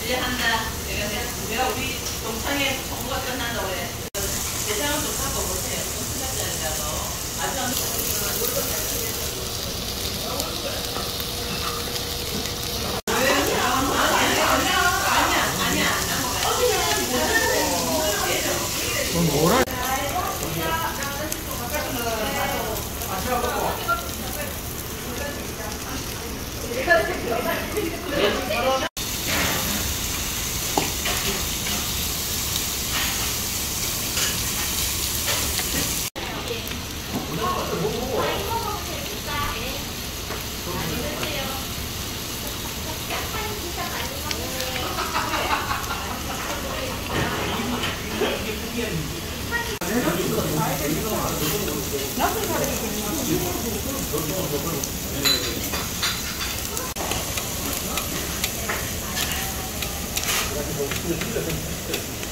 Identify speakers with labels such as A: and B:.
A: 이제 한다. 내가 우리 동창회 정보가 끝난다고 그래. 대장은 좀 하고 보세요. 좀 수작자리라도.
B: 뭐라?
C: 네.